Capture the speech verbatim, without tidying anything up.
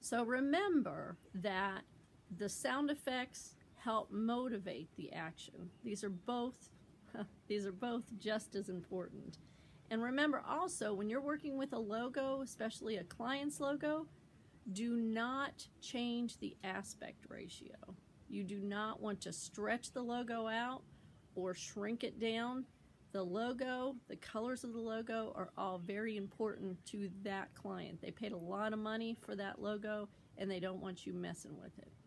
So remember that the sound effects help motivate the action. These are both these are both just as important. And remember also, when you're working with a logo, especially a client's logo, do not change the aspect ratio. You do not want to stretch the logo out or shrink it down. The logo, the colors of the logo are all very important to that client. They paid a lot of money for that logo and they don't want you messing with it.